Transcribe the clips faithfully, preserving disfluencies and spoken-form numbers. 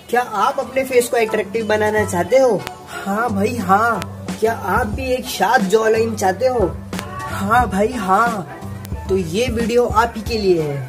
क्या आप अपने फेस को अट्रैक्टिव बनाना चाहते हो? हाँ भाई हाँ। क्या आप भी एक शार्प जॉ लाइन चाहते हो? हाँ भाई हाँ। तो ये वीडियो आप ही के लिए है।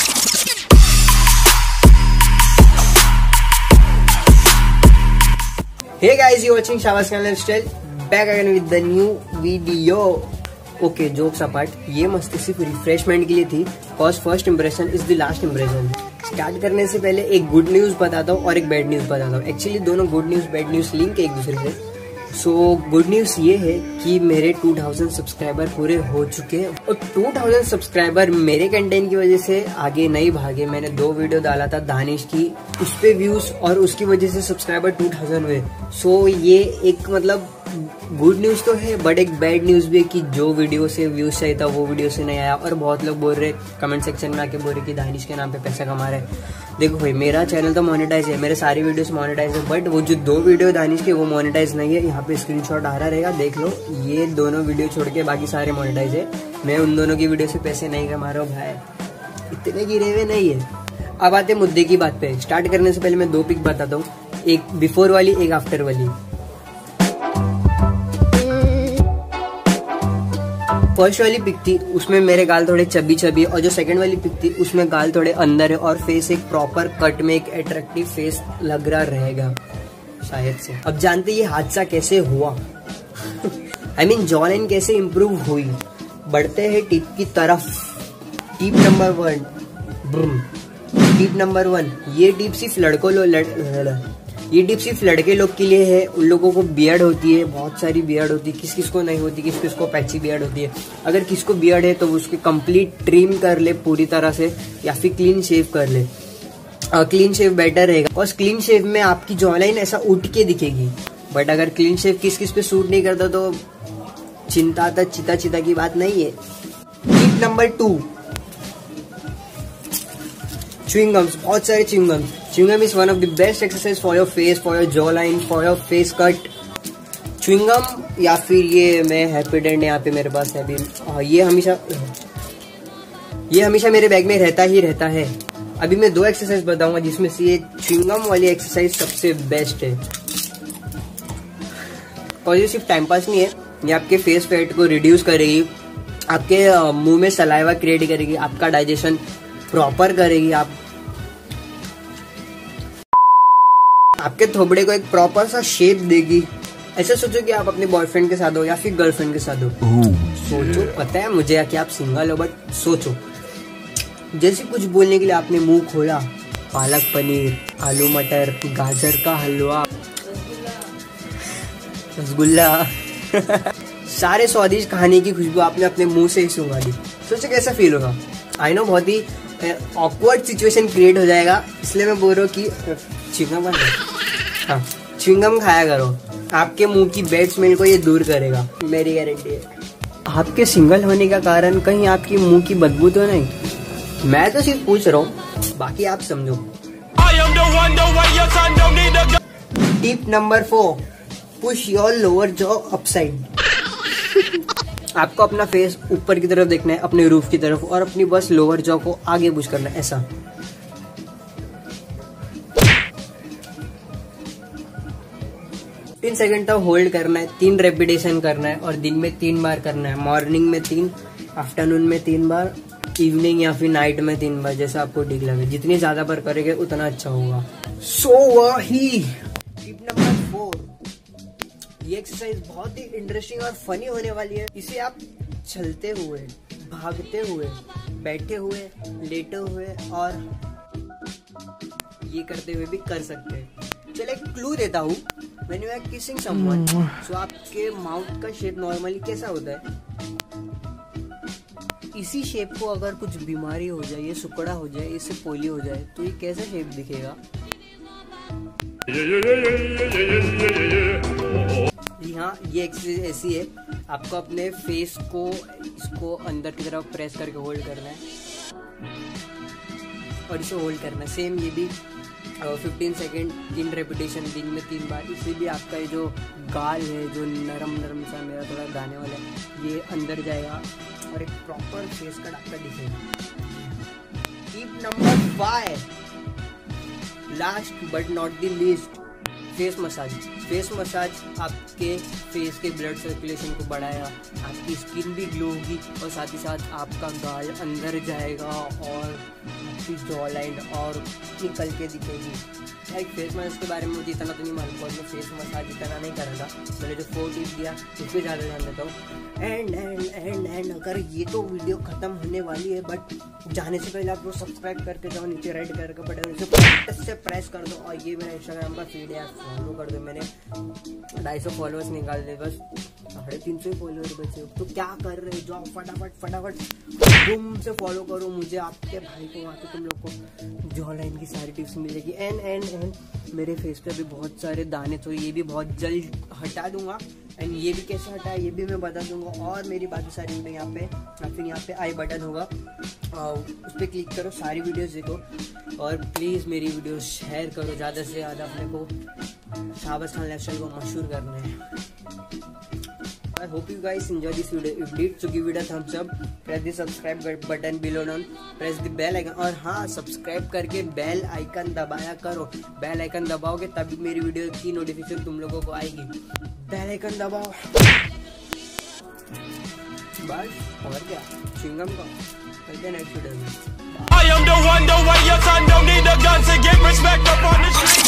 Hey guys, you watching Shahbaz Khan Lifestyle, back again with the new video. Okay, jokes apart, ये मस्ती सिर्फ रिफ्रेशमेंट के लिए थी, cause first impression is the last impression. Start करने से पहले एक गुड न्यूज बताता हूँ और एक बैड न्यूज बताता हूँ। एक्चुअली दोनों good news bad news link है एक दूसरे से। सो गुड न्यूज ये है कि मेरे टू थाउज़ेंड सब्सक्राइबर पूरे हो चुके हैं और टू थाउज़ेंड सब्सक्राइबर मेरे कंटेंट की वजह से आगे नहीं भागे। मैंने दो वीडियो डाला था दानिश की, उस पे व्यूज और उसकी वजह से सब्सक्राइबर टू थाउज़ेंड हुए। सो ये एक मतलब गुड न्यूज तो है, बट एक बैड न्यूज भी है कि जो वीडियो से व्यूज चाहिए था वो वीडियो से नहीं आया। और बहुत लोग बोल रहे कमेंट सेक्शन में आके बोल रहे कि दानिश के नाम पे पैसा कमा रहे हैं। देखो भाई, मेरा चैनल तो मोनेटाइज है, मेरे सारी वीडियोस मोनेटाइज है, बट वो जो दो वीडियो दानिश के वो मोनेटाइज नहीं है। यहाँ पे स्क्रीनशॉट आ रहा रहेगा, देख लो। ये दोनों वीडियो छोड़ के बाकी सारे मोनेटाइज है। मैं उन दोनों की वीडियो से पैसे नहीं कमा रहा हूँ भाई, इतने गिरे हुए नहीं है। अब आते मुद्दे की बात पे। स्टार्ट करने से पहले मैं दो पिक बताता हूँ, एक बिफोर वाली एक आफ्टर वाली। फर्स्ट वाली पिक थी उसमें मेरे गाल थोड़े चबी चबी, और जो सेकंड वाली पिक थी उसमें गाल थोड़े अंदर है और फेस एक प्रॉपर कट में एक अट्रैक्टिव फेस लग रहा रहेगा शायद से। अब जानते ये हादसा कैसे हुआ। आई मीन जॉ लाइन कैसे इम्प्रूव हुई। बढ़ते हैं टिप की तरफ। Tip number one, tip number one, ये टिप सिर्फ लड़कों लो लड़, लड़, ये टिप सिर्फ लड़के लोग के लिए है। उन लोगों को बियर्ड होती है, बहुत सारी बियर्ड होती है, किस किस को नहीं होती, किस किस को पैची बियर्ड होती है। अगर किसको बियर्ड है तो उसके कंप्लीट ट्रिम कर ले पूरी तरह से, या फिर क्लीन शेव कर ले। क्लीन शेव बेटर रहेगा, और क्लीन शेव में आपकी जॉ लाइन ऐसा उठ के दिखेगी। बट अगर क्लीन शेव किस किस पे सूट नहीं करता तो चिंता तक चिता चिता की बात नहीं है। Tip number two, chewing gums, बहुत सारे chewing gums. Chewing gum is one of the best exercise for your face, for your jaw line, for your face cut. Chewing gum या फिर ये मैं हैप्पीडेंट यहाँ पे मेरे पास है अभी, ये हमेशा ये हमेशा मेरे बैग में रहता ही रहता है। अभी मैं दो एक्सरसाइज बताऊंगा जिसमें से ये च्युइंग गम वाली एक्सरसाइज सबसे बेस्ट है। और ये सिर्फ टाइम पास नहीं है, ये आपके फेस फैट को रिड्यूस करेगी, आपके मुंह में सलाइवा क्रिएट करेगी, आपका डाइजेशन प्रॉपर करेगी, आप आपके थोबड़े को एक प्रॉपर सा शेप देगी। ऐसे सोचो कि आप अपने बॉयफ्रेंड के साथ हो या फिर गर्लफ्रेंड के साथ हो। सोचो, पता है मुझे कि आप सिंगल हो, बट सोचो जैसे कुछ बोलने के लिए आपने मुंह खोला, पालक पनीर, आलू मटर, गाजर का हलवा, रसगुल्ला सारे स्वादिष्ट खाने की खुशबू आपने अपने मुंह से ही सूंघा दी। सोचो कैसा फील होगा। आई नो बहुत ही ऑकवर्ड सिचुएशन क्रिएट हो जाएगा, इसलिए मैं बोल रहा हूँ कि च्युइंगम हाँ च्युइंगम खाया करो। आपके मुंह की बैड स्मेल को ये दूर करेगा, मेरी गारंटी है। आपके सिंगल होने का कारण कहीं आपकी मुंह की बदबू तो नहीं? मैं तो सिर्फ पूछ रहा हूँ, बाकी आप समझो। Tip number four, push your lower jaw upside. आपको अपना फेस ऊपर की तरफ देखना है, अपने रूफ की तरफ, और अपनी बस लोअर जॉ को आगे पुश करना है, ऐसा। तीन सेकंड तक होल्ड करना है, तीन रेपिटेशन करना है, और दिन में तीन बार करना है। मॉर्निंग में तीन, आफ्टरनून में तीन बार, इवनिंग या फिर नाइट में तीन बार, जैसा आपको ठीक लगे। जितनी ज्यादा बार करेंगे उतना अच्छा होगा। सो वही टिप नंबर फोर, ये एक्सरसाइज बहुत ही इंटरेस्टिंग और फनी होने वाली है। इसे आप चलते हुए, भागते हुए, बैठे हुए, लेटे हुए और ये करते हुए भी कर सकते हैं। चलो एक क्लू देता हूँ। When you are kissing someone, so आपके माउथ का शेप नॉर्मली कैसा होता है? इसी शेप को अगर कुछ बीमारी हो जाए, ये सुकड़ा हो जाए, इससे पोली हो जाए, तो ये कैसा शेप दिखेगा? जी हाँ, ये एक्सरसाइज ऐसी है। आपको अपने फेस को इसको अंदर की तरफ प्रेस करके होल्ड करना है और इसे होल्ड करना है। सेम ये भी फिफ्टीन सेकेंड, तीन रेपिटेशन, दिन में तीन बार। इससे भी आपका ये जो गाल है, जो नरम नरम सा मेरा थोड़ा गाने वाला है, ये अंदर जाएगा और एक प्रॉपर फेस कट आपका दिखेगा। Tip number five, last but not the least, face massage. Face massage आपके फेस के ब्लड सर्कुलेशन को बढ़ाएगा, आपकी स्किन भी ग्लो होगी और साथ ही साथ आपका गाल अंदर जाएगा और आपकी जॉ लाइन और निकल के दिखेगी। लाइक फेस मसाज के बारे में मुझे इतना तो नहीं मालूम, और मैं फेस मसाज इतना नहीं कर रहा था। मैंने जो फोर टिप दिया उस पर ज़्यादा ध्यान देता हूँ। एंड एंड एंड एंड अगर ये तो वीडियो ख़त्म होने वाली है, बट जाने से पहले आप लोग सब्सक्राइब करके जाओ, नीचे रेड कलर का बटन उसे प्रेस कर दो। और ये मेरा इंस्टाग्राम का फीड है, आप फॉलो कर दो। मैंने ढाई सौ फॉलोअर्स निकाल दिए, बस साढ़े तीन सौ फॉलोअर बचे। तो क्या कर रहे हो, जाओ फटाफट फटाफट तुम से फॉलो करो मुझे, आपके भाई को। वहाँ पे तुम लोग को जॉ लाइन की सारी टिप्स मिलेगी। एंड एंड एंड मेरे फेस पे भी बहुत सारे दाने, तो ये भी बहुत जल्द हटा दूंगा। एंड ये भी कैसे हटाए ये भी मैं बता दूंगा। और मेरी बाकी सारी वीडियो यहाँ पे, या फिर यहाँ पे आई बटन होगा, उस पर क्लिक करो, सारी वीडियोस देखो। और प्लीज़ मेरी वीडियो शेयर करो ज़्यादा से ज़्यादा। अपने को शाहबाज खान लाइफस्टाइल को मशहूर करना है। I hope you guys enjoy this video. If you did, so give it a thumbs up. Press the subscribe button below down. Press the bell icon. और हाँ, सब्सक्राइब करके बेल आइकन दबाया करो। बेल आइकन दबाओगे तभी मेरी video की notification तुम लोगों को आएगी। बेल आइकन दबाओ। बस और क्या, चिंगम का मिलते हैं नेक्स्ट वीडियो में। I am the one, the way your son don't need a gun to get respect up on the street.